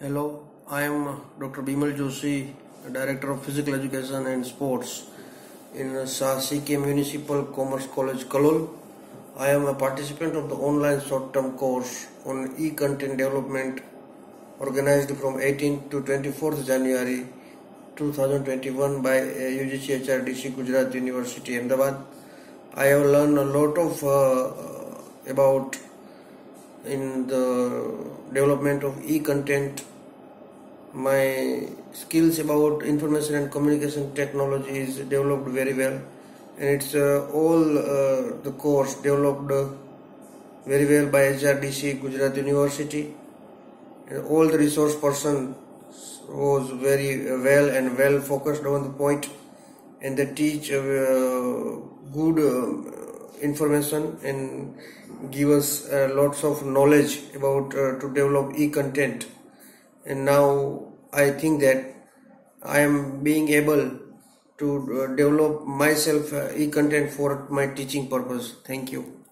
Hello, I am Dr. Bimal Joshi, Director of Physical Education and Sports in CK Municipal Commerce College, Kalol. I am a participant of the online short-term course on e-content development organized from 18th to 24th January 2021 by UGC HRDC Gujarat University, Ahmedabad. I have learned a lot of about in the development of e-content. My skills about information and communication technology is developed very well, and it's all the course developed very well by HRDC Gujarat University, and all the resource person was very well and well focused on the point, and they teach good information and give us lots of knowledge about to develop e-content. And now I think that I am being able to develop myself e-content for my teaching purpose. Thank you.